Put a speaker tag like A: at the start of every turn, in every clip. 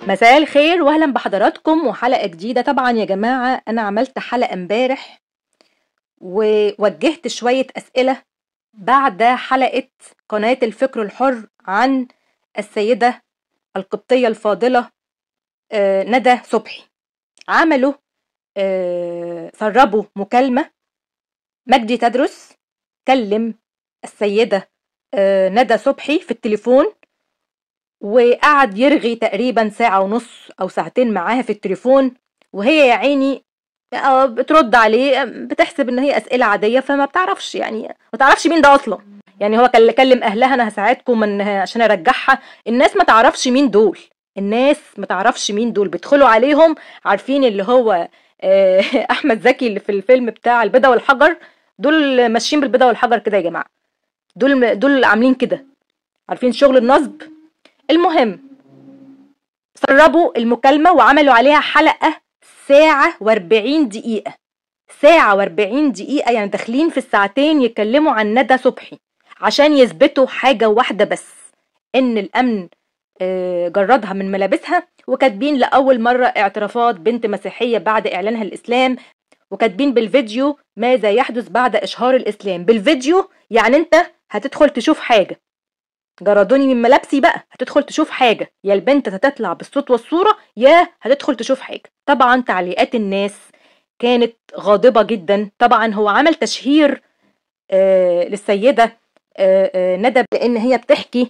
A: مساء الخير واهلا بحضراتكم وحلقة جديدة. طبعا يا جماعة انا عملت حلقة امبارح ووجهت شوية اسئلة بعد حلقة قناة الفكر الحر عن السيدة القبطية الفاضلة ندى صبحي. عملوا سربوا مكالمة. مجدي تدرس كلم السيدة ندى صبحي في التليفون وقعد يرغي تقريبا ساعة ونص أو ساعتين معاها في التليفون، وهي يا عيني بترد عليه بتحسب ان هي أسئلة عادية، فما بتعرفش يعني ما تعرفش مين ده أصلا. يعني هو كلم أهلها أنا هساعدكم عشان أرجعها. الناس ما تعرفش مين دول، الناس ما تعرفش مين دول. بيدخلوا عليهم عارفين اللي هو أحمد زكي اللي في الفيلم بتاع البيضة والحجر، دول ماشيين بالبيضة والحجر كده يا جماعة. دول عاملين كده، عارفين شغل النصب. المهم سربوا المكالمة وعملوا عليها حلقة ساعة و40 دقيقة. ساعة و40 دقيقة، يعني داخلين في الساعتين يكلموا عن ندى صبحي عشان يثبتوا حاجة واحدة بس، ان الامن جردها من ملابسها، وكاتبين لأول مرة اعترافات بنت مسيحية بعد اعلانها الاسلام، وكاتبين بالفيديو ماذا يحدث بعد اشهار الاسلام. بالفيديو يعني انت هتدخل تشوف حاجة، جردوني من ملابسي بقى، هتدخل تشوف حاجة، يا البنت هتطلع بالصوت والصورة يا هتدخل تشوف حاجة. طبعا تعليقات الناس كانت غاضبة جدا. طبعا هو عمل تشهير للسيدة ندى بأن هي بتحكي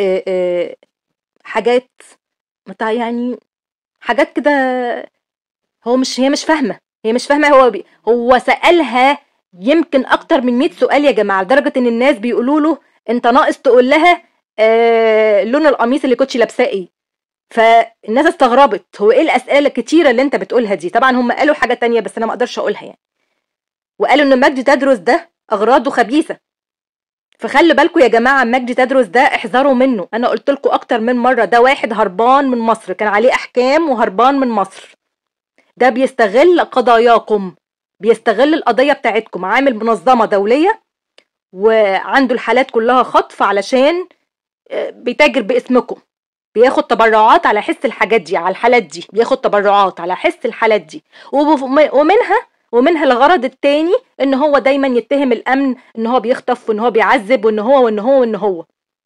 A: حاجات يعني حاجات كده. هي مش فاهمة. هو سألها يمكن اكتر من 100 سؤال يا جماعة، لدرجة ان الناس بيقولوا له انت ناقص تقول لها لون القميص اللي كنتش لابساه ايه. فالناس استغربت، هو ايه الاسئله الكتيره اللي انت بتقولها دي؟ طبعا هم قالوا حاجه تانية بس انا ما اقدرش اقولها يعني. وقالوا ان مجدي تدرس ده اغراضه خبيثه. فخلي بالكم يا جماعه، مجدي تدرس ده احذروا منه. انا قلت لكم اكتر من مره، ده واحد هربان من مصر، كان عليه احكام وهربان من مصر. ده بيستغل قضاياكم، بيستغل القضيه بتاعتكم، عامل منظمه دوليه وعنده الحالات كلها خطف علشان بيتاجر باسمكم، بياخد تبرعات على حس الحاجات دي، على الحالات دي بياخد تبرعات على حس الحالات دي، ومنها الغرض التاني ان هو دايما يتهم الامن ان هو بيخطف وان هو بيعذب وان هو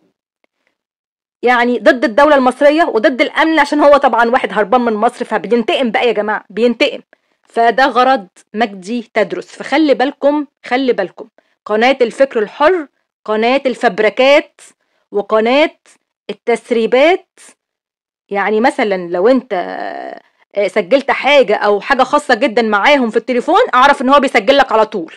A: يعني ضد الدولة المصرية وضد الامن، عشان هو طبعا واحد هربان من مصر فبينتقم بقى يا جماعة، بينتقم. فده غرض مجدي تدرس. فخلي بالكم، خلي بالكم، قناة الفكر الحر قناة الفبركات وقناة التسريبات. يعني مثلا لو انت سجلت حاجة او حاجة خاصة جدا معاهم في التليفون، اعرف ان هو بيسجل لك على طول.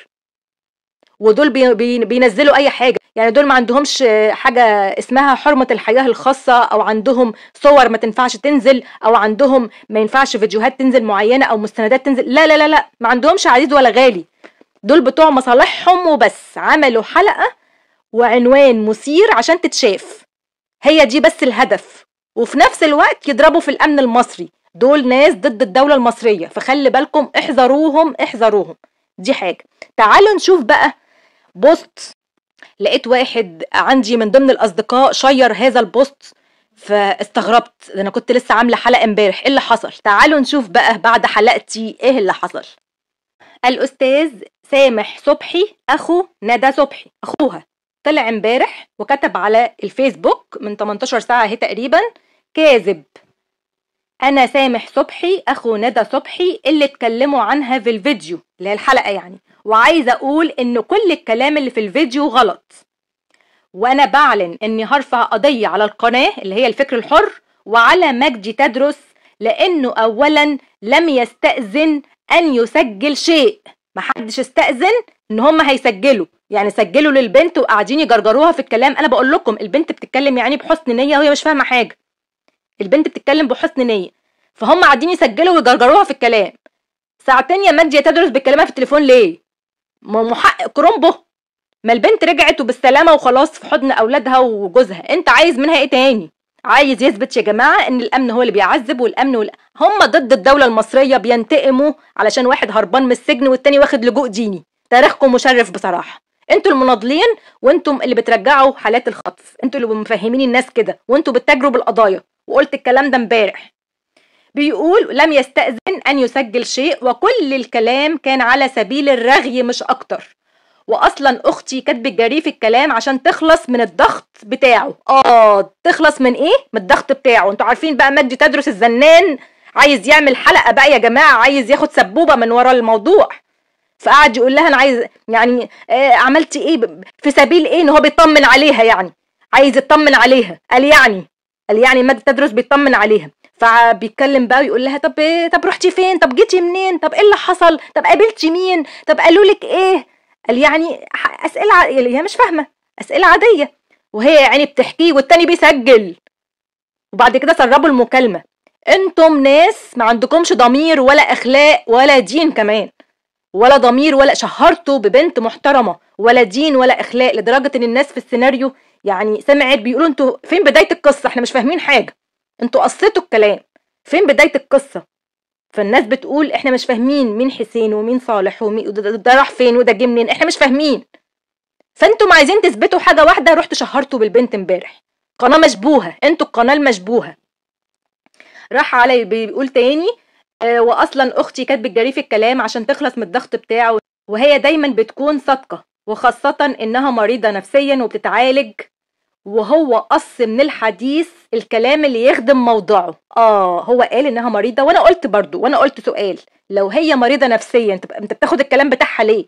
A: ودول بينزلوا اي حاجة، يعني دول ما عندهمش حاجة اسمها حرمة الحياة الخاصة، او عندهم صور ما تنفعش تنزل، او عندهم ما ينفعش فيديوهات تنزل معينة او مستندات تنزل. لا لا لا لا، ما عندهمش عزيز ولا غالي، دول بتوع مصالحهم وبس. عملوا حلقة وعنوان مثير عشان تتشاف، هي دي بس الهدف، وفي نفس الوقت يضربوا في الامن المصري. دول ناس ضد الدولة المصرية، فخلي بالكم، احذروهم احذروهم. دي حاجة. تعالوا نشوف بقى بوست. لقيت واحد عندي من ضمن الاصدقاء شير هذا البوست، فاستغربت. انا كنت لسه عاملة حلقة امبارح، ايه اللي حصل؟ تعالوا نشوف بقى بعد حلقتي ايه اللي حصل. الاستاذ سامح صبحي اخو ندى صبحي، اخوها، طلع امبارح وكتب على الفيسبوك من 18 ساعة اهي تقريبا: كاذب، انا سامح صبحي اخو ندى صبحي اللي اتكلموا عنها في الفيديو اللي هي الحلقة يعني، وعايزة اقول ان كل الكلام اللي في الفيديو غلط، وانا بعلن اني هرفع قضية على القناة اللي هي الفكر الحر وعلى مجدي تدرس، لانه اولا لم يستأذن ان يسجل شيء. محدش استأذن ان هم هيسجلوا، يعني سجلوا للبنت وقاعدين يجرجروها في الكلام. انا بقول لكم البنت بتتكلم يعني بحسن نية وهي مش فاهمة حاجة. البنت بتتكلم بحسن نية، فهم قاعدين يسجلوا ويجرجروها في الكلام. ساعتين يا مجدي تدرس بتكلمها في التليفون ليه؟ محقق كرومبو. ما البنت رجعت وبالسلامة وخلاص في حضن اولادها وجوزها، انت عايز منها ايه تاني؟ عايز يثبت يا جماعة ان الامن هو اللي بيعذب، والامن هم ضد الدولة المصرية، بينتقموا علشان واحد هربان من السجن والتاني واخد لجوء ديني. تاريخكم مشرف بصراحة. انتوا المناضلين وانتم اللي بترجعوا حالات الخطف، انتوا اللي مفهمين الناس كده، وانتوا بتتاجروا بالقضايا. وقلت الكلام ده امبارح. بيقول لم يستأذن أن يسجل شيء وكل الكلام كان على سبيل الرغي مش أكتر. واصلا اختي كانت بتجريه في الكلام عشان تخلص من الضغط بتاعه. تخلص من ايه؟ من الضغط بتاعه. انتوا عارفين بقى مجدي تدرس الزنان عايز يعمل حلقه بقى يا جماعه، عايز ياخد سبوبه من ورا الموضوع، فقعد يقول لها انا عايز يعني عملتي ايه في سبيل ايه؟ ان هو بيطمن عليها، يعني عايز يطمن عليها. قال يعني مجدي تدرس بيطمن عليها، فبيتكلم بقى ويقول لها طب ايه، طب رحتي فين، طب جيتي منين، طب ايه اللي حصل، طب قابلتي مين، طب قالوا لك ايه. قال يعني اسئله هي مش فاهمه، اسئله عاديه، وهي يعني بتحكيه والتاني بيسجل. وبعد كده سربوا المكالمه. انتم ناس ما عندكمش ضمير ولا اخلاق ولا دين كمان، ولا ضمير، ولا شهرتوا ببنت محترمه، ولا دين ولا اخلاق، لدرجه ان الناس في السيناريو يعني سمعت بيقولوا انتوا فين بدايه القصه، احنا مش فاهمين حاجه، انتوا قصيتوا الكلام، فين بدايه القصه. فالناس بتقول احنا مش فاهمين مين حسين ومين صالح وده راح فين وده جه منين، احنا مش فاهمين. فانتم عايزين تثبتوا حاجه واحده، رحتوا شهرتوا بالبنت امبارح. قناه مشبوهه، انتوا القناه المشبوهه. راح علي بيقول تاني واصلا اختي كانت بتجريه في الكلام عشان تخلص من الضغط بتاعه، وهي دايما بتكون صادقه، وخاصه انها مريضه نفسيا وبتتعالج، وهو قص من الحديث الكلام اللي يخدم موضوعه. هو قال انها مريضه، وانا قلت برضو، وانا قلت سؤال، لو هي مريضه نفسيا انت بتاخد الكلام بتاعها ليه؟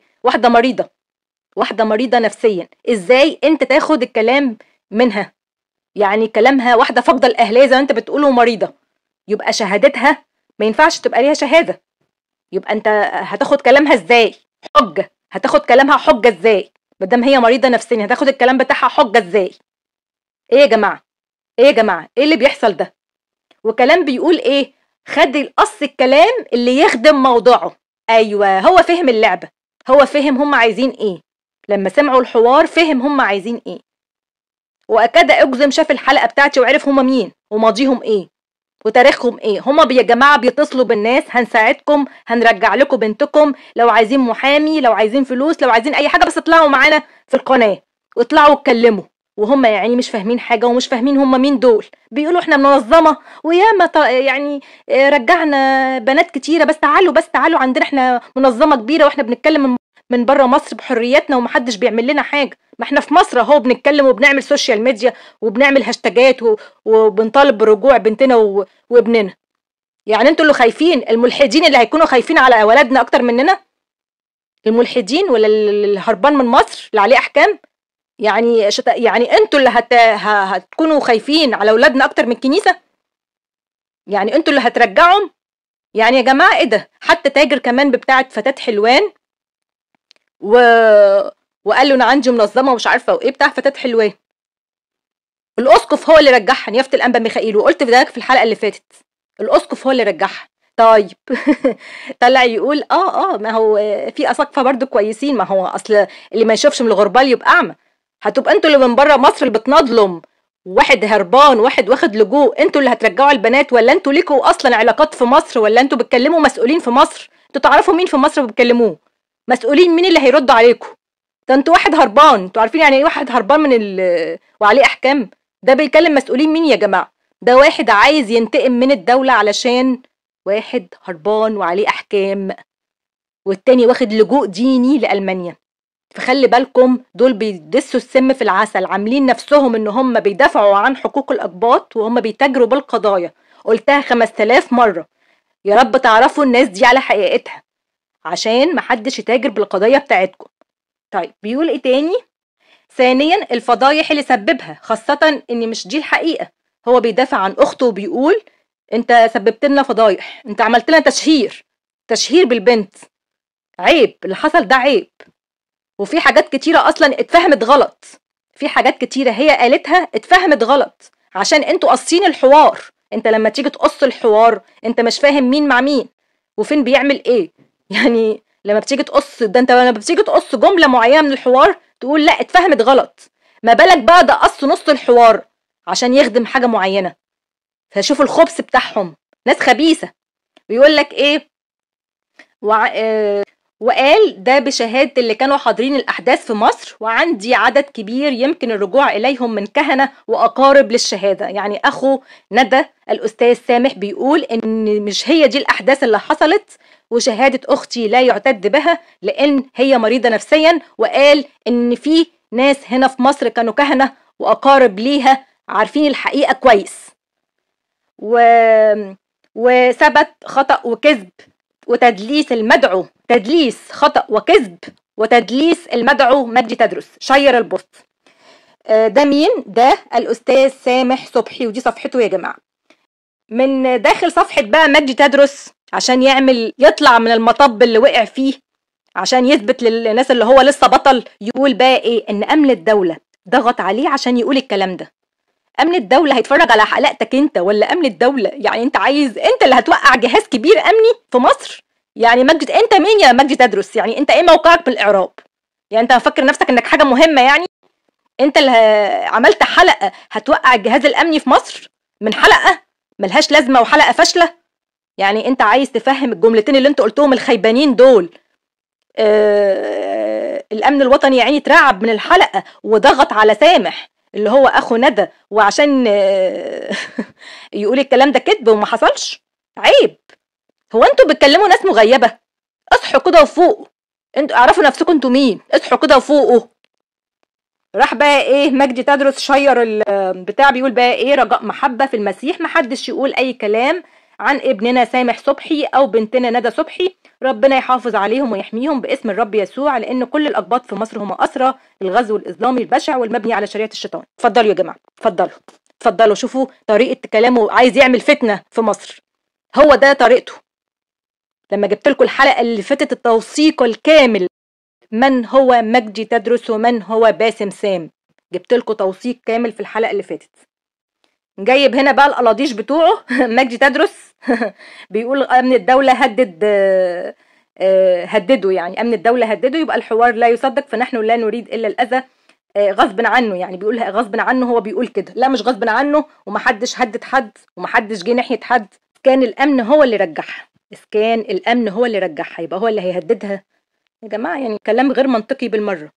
A: واحده مريضه نفسيا، ازاي انت تاخد الكلام منها؟ يعني كلامها واحده فاقده الاهليه زي ما انت بتقوله مريضه، يبقى شهادتها ما ينفعش تبقى ليها شهاده، يبقى انت هتاخد كلامها ازاي حجه؟ هتاخد كلامها حجه ازاي ما دام هي مريضه نفسيا؟ هتاخد الكلام بتاعها حجه ازاي؟ ايه يا جماعه، ايه اللي بيحصل ده؟ وكلام بيقول ايه؟ خد القص الكلام اللي يخدم موضوعه. ايوه، هو فهم اللعبه، هو فهم هم عايزين ايه، لما سمعوا الحوار فهم هم عايزين ايه، واكاد اجزم شاف الحلقه بتاعتي وعرف هم مين وماضيهم ايه وتاريخهم ايه. هما يا جماعه بيتصلوا بالناس، هنساعدكم، هنرجع لكم بنتكم، لو عايزين محامي، لو عايزين فلوس، لو عايزين اي حاجه، بس اطلعوا معانا في القناه واطلعوا اتكلموا. وهم يعني مش فاهمين حاجه ومش فاهمين هم مين دول. بيقولوا احنا منظمه وياما يعني رجعنا بنات كتيره، بس تعالوا عندنا، احنا منظمه كبيره واحنا بنتكلم من بره مصر بحريتنا ومحدش بيعمل لنا حاجه. ما احنا في مصر اهو بنتكلم وبنعمل سوشيال ميديا وبنعمل هاشتاجات وبنطالب برجوع بنتنا وابننا. يعني انتوا اللي خايفين، الملحدين اللي هيكونوا خايفين على اولادنا اكتر مننا؟ الملحدين ولا الهربان من مصر اللي عليه احكام؟ يعني انتوا اللي هتكونوا خايفين على اولادنا اكتر من الكنيسه؟ يعني انتوا اللي هترجعهم؟ يعني يا جماعه ايه ده؟ حتى تاجر كمان بتاعه فتاة حلوان وقال له انا عندي منظمه ومش عارفه وايه بتاع فتاة حلوان، الاسقف هو اللي رجعها، نيافه الانبا ميخائيل، وقلت في ذلك في الحلقه اللي فاتت، الاسقف هو اللي رجعها. طيب طلع يقول ما هو في اساقفه برضو كويسين، ما هو اصل اللي ما يشوفش من الغربال يبقى اعمى. هتبقى انتوا اللي من بره مصر اللي بتنظلم واحد هربان واحد واخد لجوء، انتوا اللي هترجعوا البنات؟ ولا انتوا ليكوا اصلا علاقات في مصر؟ ولا انتوا بتكلموا مسؤولين في مصر؟ انتوا تعرفوا مين في مصر بتكلموه؟ مسؤولين مين اللي هيردوا عليكم؟ ده انتوا واحد هربان، انتوا عارفين يعني ايه واحد هربان وعليه احكام؟ ده بيكلم مسؤولين مين يا جماعه؟ ده واحد عايز ينتقم من الدوله علشان واحد هربان وعليه احكام، والتاني واخد لجوء ديني لألمانيا. فخلي بالكم، دول بيدسوا السم في العسل، عاملين نفسهم ان هم بيدافعوا عن حقوق الاقباط وهم بيتاجروا بالقضايا. قلتها 5000 مرة، يا رب تعرفوا الناس دي على حقيقتها عشان محدش يتاجر بالقضايا بتاعتكم. طيب بيقول ايه تاني؟ ثانيا الفضايح اللي سببها، خاصة ان مش دي الحقيقة، هو بيدافع عن اخته وبيقول انت سببت لنا فضايح، انت عملت لنا تشهير بالبنت، عيب اللي حصل ده، عيب. وفي حاجات كتيرة اصلا اتفهمت غلط، في حاجات كتيرة هي قالتها اتفهمت غلط عشان انتوا قصين الحوار. انت لما تيجي تقص الحوار انت مش فاهم مين مع مين وفين بيعمل ايه. يعني لما بتيجي تقص ده، انت لما بتيجي تقص جملة معينة من الحوار تقول لا اتفهمت غلط، ما بالك بقى ده قص نص الحوار عشان يخدم حاجة معينة. فشوفوا الخبث بتاعهم، ناس خبيثة. بيقول لك ايه؟ وقال ده بشهادة اللي كانوا حاضرين الأحداث في مصر، وعندي عدد كبير يمكن الرجوع إليهم من كهنة وأقارب للشهادة. يعني أخو ندى الأستاذ سامح بيقول إن مش هي دي الأحداث اللي حصلت، وشهادة أختي لا يعتد بها لأن هي مريضة نفسيا، وقال إن في ناس هنا في مصر كانوا كهنة وأقارب ليها عارفين الحقيقة كويس. وثبت خطأ وكذب وتدليس المدعو، تدليس خطأ وكذب وتدليس المدعو مجدي تدرس. شير البوست. ده مين؟ ده الأستاذ سامح صبحي، ودي صفحته يا جماعة. من داخل صفحة بقى مجدي تدرس عشان يطلع من المطب اللي وقع فيه، عشان يثبت للناس اللي هو لسه بطل، يقول بقى ايه؟ ان امن الدولة ضغط عليه عشان يقول الكلام ده. امن الدولة هيتفرج على حلقتك انت ولا امن الدولة؟ يعني انت عايز انت اللي هتوقع جهاز كبير امني في مصر؟ يعني مجد، انت مين يا مجدي تدرس؟ يعني انت ايه موقعك بالاعراب؟ يعني انت مفكر نفسك انك حاجة مهمة؟ يعني انت اللي عملت حلقة هتوقع الجهاز الامني في مصر من حلقة ملهاش لازمة وحلقة فاشلة؟ يعني انت عايز تفهم الجملتين اللي انت قلتهم الخيبانين دول الامن الوطني يعني اترعب من الحلقة وضغط على سامح اللي هو اخو ندى، وعشان يقول الكلام ده كذب وما حصلش؟ عيب. هو انتوا بتكلموا ناس مغيبة؟ اصحوا كده وفوقوا، انتوا اعرفوا نفسكم انتوا مين، اصحوا كده وفوقوا. راح بقى ايه مجدي تدرس شير البتاع، بيقول بقى ايه؟ رجاء محبة في المسيح محدش يقول اي كلام عن ابننا سامح صبحي او بنتنا ندى صبحي، ربنا يحافظ عليهم ويحميهم باسم الرب يسوع، لان كل الاقباط في مصر هم اسرى الغزو الاسلامي البشع والمبني على شريعة الشيطان. اتفضلوا يا جماعة، اتفضلوا شوفوا طريقة كلامه، عايز يعمل فتنة في مصر، هو ده طريقته. لما جبت لكم الحلقة اللي فاتت التوثيق الكامل من هو مجدي تدرس ومن هو باسم سام، جبت لكم توثيق كامل في الحلقة اللي فاتت. جايب هنا بقى القلاضيش بتوعه مجدي تدرس بيقول امن الدولة هدده، يعني امن الدولة هدده، يبقى الحوار لا يصدق، فنحن لا نريد الا الاذى غصب عنه. يعني بيقول غصب عنه، هو بيقول كده. لا مش غصب عنه، ومحدش هدد حد ومحدش جه ناحية حد. كان الامن هو اللي رجعها، كان الامن هو اللي رجعها، يبقى هو اللي هيهددها يا جماعة؟ يعني كلام غير منطقي بالمرة.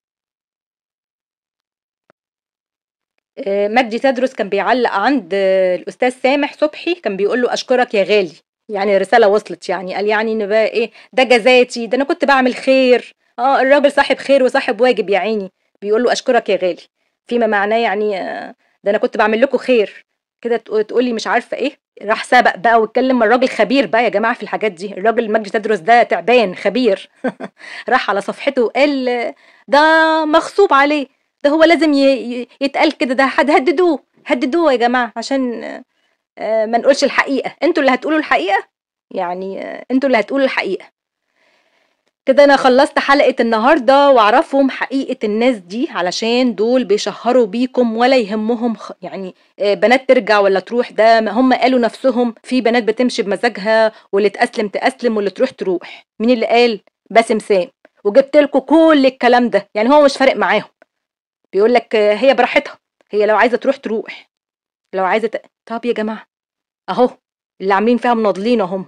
A: مجدي تدرس كان بيعلق عند الأستاذ سامح صبحي، كان بيقول له أشكرك يا غالي، يعني رسالة وصلت، يعني قال يعني إن بقى إيه ده جزاتي، ده أنا كنت بعمل خير. الراجل صاحب خير وصاحب واجب يا عيني، بيقول له أشكرك يا غالي، فيما معناه يعني ده أنا كنت بعمل لكم خير كده. تقولي مش عارفة إيه. راح سبق بقى واتكلم، الراجل خبير بقى يا جماعة في الحاجات دي، الراجل مجدي تدرس ده تعبان خبير راح على صفحته وقال ده مغصوب عليه، ده هو لازم يتقال كده، ده هددوه يا جماعة عشان ما نقولش الحقيقة. انتوا اللي هتقولوا الحقيقة، يعني انتوا اللي هتقولوا الحقيقة. كده انا خلصت حلقة النهاردة، واعرفهم حقيقة الناس دي علشان دول بيشهروا بيكم ولا يهمهم يعني بنات ترجع ولا تروح. ده هم قالوا نفسهم في بنات بتمشي بمزاجها، واللي تأسلم واللي تروح. مين اللي قال؟ باسم سام. وجبت لكم كل الكلام ده، يعني هو مش فارق معاهم. بيقول لك هي براحتها، هي لو عايزة تروح، لو عايزة طب يا جماعة اهو اللي عاملين فيها مناضلين اهم،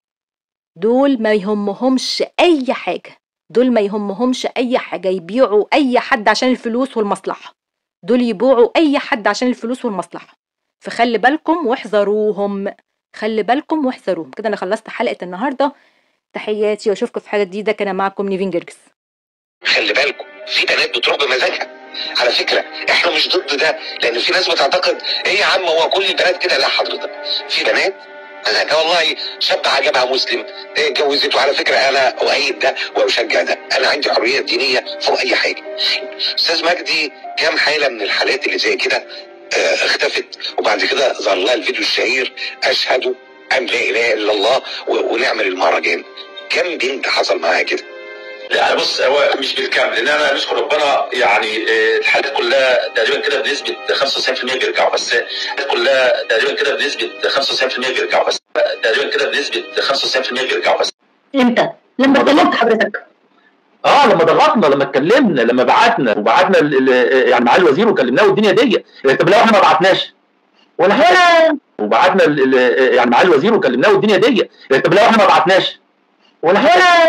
A: دول ما يهمهمش اي حاجة، دول ما يهمهمش اي حاجة، يبيعوا اي حد عشان الفلوس والمصلحة، دول يبيعوا اي حد عشان الفلوس والمصلحة. فخلي بالكم واحذروهم، خلي بالكم واحذروهم. كده انا خلصت حلقة النهاردة، تحياتي واشوفكم في حاجة جديدة. كان معكم نيفين جرجس.
B: خلي بالكم في بنات بتروح بمزاجها على فكرة، احنا مش ضد ده، لان في ناس بتعتقد ايه يا عم هو كل البنات كده؟ لا حضرتك، في بنات مزاجها والله شاب عجبها مسلم اتجوزته. على فكرة انا اؤيد ده واشجع ده، انا عندي حرية دينية فوق اي حاجة. استاذ مجدي كام حالة من الحالات اللي زي كده اختفت، وبعد كده ظهر لها الفيديو الشهير اشهد ان لا اله الا الله ونعمل المهرجان. كم بنت حصل معاها كده؟
C: لا بص، هو مش بالكامل، لان انا نشكر ربنا يعني الحالات كلها تقريبا كده بنسبه 95% بيرجعوا، بس الحالات كلها تقريبا كده بنسبه 95% بيرجعوا، بس تقريبا كده بنسبه 95% بيرجعوا. بس
A: امتى؟ لما اتكلمت حضرتك؟
D: لما ضغطنا، لما اتكلمنا، لما وبعتنا يعني معالي الوزير وكلمناه والدنيا دي. طب لو احنا ما بعتناش ولا حاجه، وبعتنا يعني معالي الوزير وكلمناه والدنيا دي. طب لو احنا ما بعتناش ولا حاجه.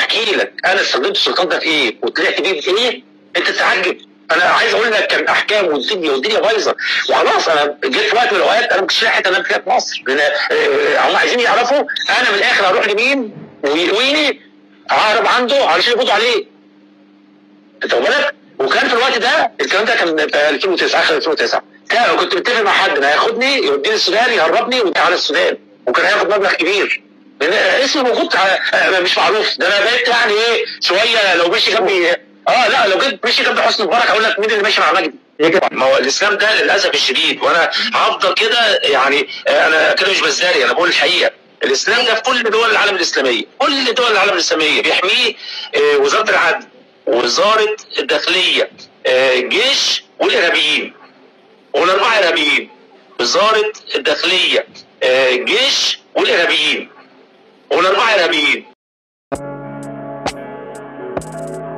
C: احكي لك انا استخدمت السلطان ده في ايه وطلعت بيه في ايه، انت تتعجب. انا عايز اقول لك كان احكام والدنيا بايظه، وخلاص انا جيت في وقت من الاوقات انا ما كنتش لاقي حته انام فيها في مصر، لان هم عايزين يعرفوا انا من الاخر هروح لمين ويقويني ههرب عنده علشان يقبضوا عليه. انت واخد بالك؟ وكان في الوقت ده الكلام ده كان في 2009 اخر 2009 كنت متفق مع حد انه هياخدني يوديني السودان يهربني ويديني على السودان، وكان هياخد مبلغ كبير لان اسمي موجود مش معروف. ده انا بقيت يعني ايه شويه لو مشي جنبي لا لو جيت مشي جنب حسني مبارك اقول لك مين اللي ماشي مع مجدي؟ ما هو الاسلام ده للاسف الشديد، وانا هفضل كده يعني انا كده مش بزاري، انا بقول الحقيقه. الاسلام ده في كل دول العالم الاسلاميه، كل دول العالم الاسلاميه بيحميه وزاره العدل، وزاره الداخليه، الجيش والارهابيين، والاربعه ارهابيين. وزاره الداخليه، الجيش والارهابيين، والاربعه ارهابيين.